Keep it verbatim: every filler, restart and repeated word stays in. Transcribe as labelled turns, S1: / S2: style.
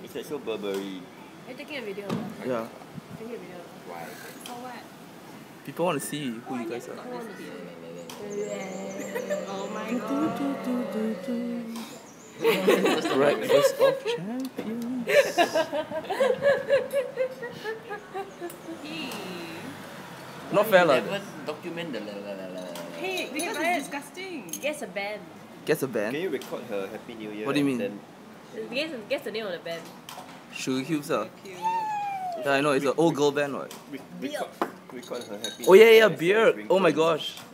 S1: It's like so Burberry.
S2: Are you taking a video?
S3: Yeah.
S2: Taking a video.
S1: Why?
S2: For what?
S3: People want to see who you guys are.
S2: Oh my god.
S3: Breakfast of champions. Not fair, lah.
S1: Never document the la la la la.
S2: Hey,
S4: Because
S2: hey,
S4: it's disgusting.
S2: guess a band.
S3: Guess a band.
S1: Can you record her Happy New Year?
S3: What do you
S1: and
S3: mean?
S1: Then
S2: Guess, guess the name of the band.
S3: Sugar Cubes, ah.
S4: Cute.
S3: Yeah, I know. It's an old girl band, right?
S1: re- record, record her Happy
S3: Oh
S1: New
S3: yeah,
S1: Year
S3: yeah,
S1: as a
S3: beer. Oh my
S1: ringtone.
S3: gosh.